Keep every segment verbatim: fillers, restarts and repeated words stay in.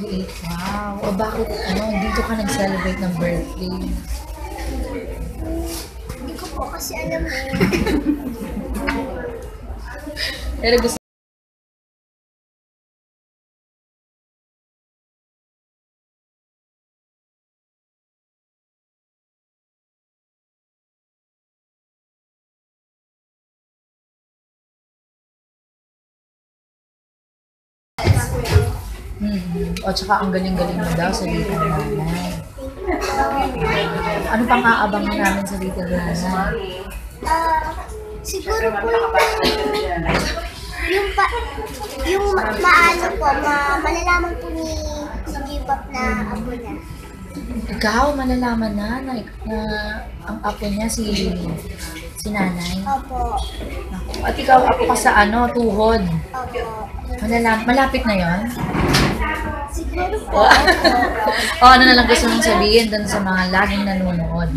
twenty-eight, wow. O bakit, ano, dito ka nag-celebrate ng birthday? Hindi ko po kasi alam mo. Pero gusto Hmm. O tsaka ang galing-galing mo daw sa Little Nanay. Ano pang aabangan namin sa Little Nanay? Ah, siguro po yung yung pa, yung ma maano po, ma malalaman po ni si J-pop na apo niya. Ikaw, malalaman na, na, na ang apo niya si si nanay. Opo. At ikaw, apo ka sa ano, tuhod. Opo. Malalam, malapit na yon. Siguro po. O ano na lang gusto mong sabihin doon sa mga laging nanonood?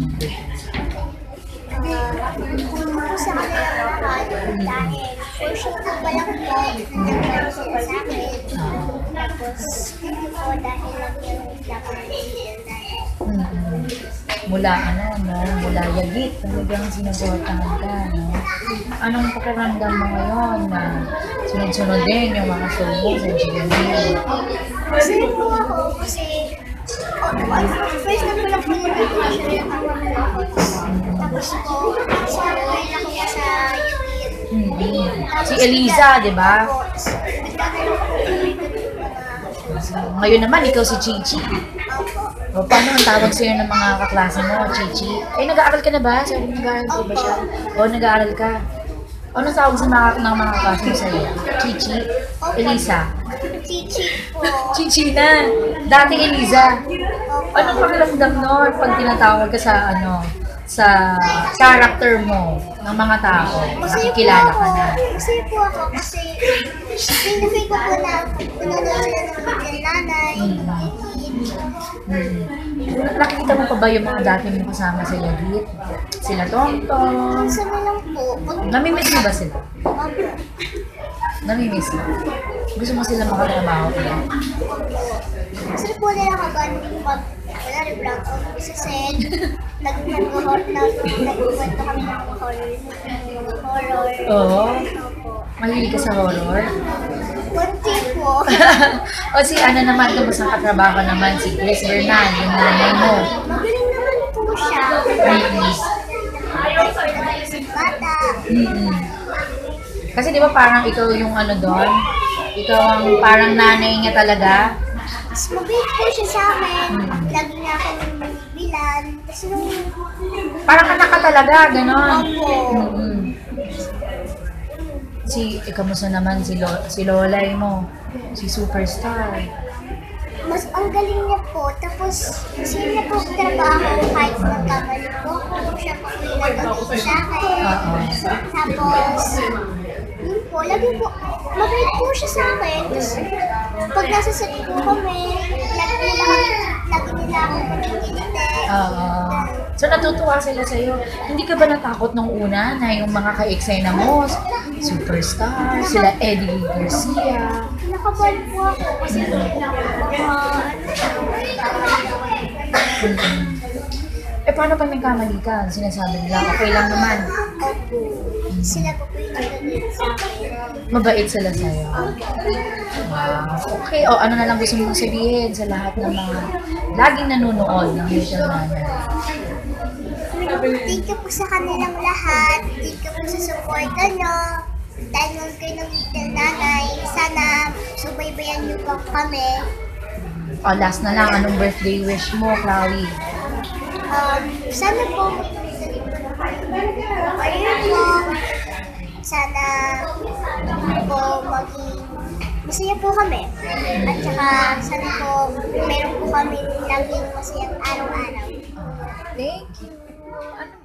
Ah, kung po sa kanila lahat, dahil for sure po pa lang po, nagkaroon sila sa akin. Tapos, thank you po dahil nag-iwag ako ng Little Nanay. Hmm. Mula ano, no? Mula yagit, talagang sinusuportahan ka, no? Anong pakiramdam mo ngayon na sunod-sunod din yung mga show mo sa G M A? Masaya po ako kasi oh, first time ko lang po nag-audition ng ako. Tapos po, sinunod ako pa sa YouTube. Hmm. Si Eliza, di ba? Tapos, nagkakaroon po kami ng mga Ngayon naman, ikaw si Chichi. opo. O, paano ang tawag sa'yo ng mga kaklase mo, Chichi? Eh, nag-aaral ka na ba? Sabi, nag-aaral ka ba siya? O, nag-aaral ka? Anong tawag sa mga, ng mga kaklase mo sa'yo? Chichi? Eliza? Chichi po. Chichi na! Dati Eliza. Opo. Anong pakiramdam nun pag tinatawag ka sa, ano, sa character mo ng mga tao? Masaya po Nakikilala ako. ka na. Masaya po ako kasi pinafay ko po na pinanood sila ng Little Nanay. Hmm. Nakikita mo pa ba yung mga dati mong kasama sa Yagit? Sila Tongtong? Minsan na lang po. Pag Namimiss mo ba sila? Opo. Namimiss mo? Gusto mo sila makatrabaho ko? Kasi po nila kapag pag wala rin vlog out sa set, nag-horror na nagkwento kami ng mga horror. Horror. Oo. Opo. Mahilig ka sa horror? Kunti po. O si ano naman, kamusta ang katrabaho naman? Si Chris Bernal, yung nanay mo. Magaling naman po siya. Mm-mm. Isang bata. Mm-mm. Kasi di ba parang ikaw yung ano doon? Ikaw ang parang nanay niya talaga? Mas mabait po siya sa akin. Lagi niya akong bilan. Tapos nung Parang anak ka talaga, gano'n. Opo. Mm-mm. Si, eh, kamusta naman si, Lo, si Lolay mo? Si Superstar. mas ang galing niya po. Tapos, sino niya po trabaho kahit magkamali po ako. Siya po po yung nag-agay sa akin. Oo. Tapos, yun po, lagi po, mabait po siya sa akin. Tapos, pag nasa set po kami, lagi nila, lagi nila ako pagkikilite. Oo. So natutuwa sila sa'yo. Hindi ka ba natakot nung una na yung mga ka-eksena mo, Superstar, sila Eddie Garcia? Nakabal po ako kasi baka Eh paano pag nagkamali ka? Sinasabi nila, okay lang naman. opo. Sila po po yung nag-agay sa akin. Mabait sila sa'yo. Wow. Okay, o ano na lang gusto mong sabihin sa lahat ng mga laging nanonood ng Little Nanay? Thank you po sa kanilang lahat. Thank you po sa suporta nyo. Dahil nung kayo ng Little Nanay, sana subaybayan nyo po kami. O last na lang, anong birthday wish mo, Chloe? Um, sana po magtuloy-tuloy po ng career ko. Sana po maging masaya po kami. At saka sana po meron po kami laging masayang araw-araw. Thank you. Ano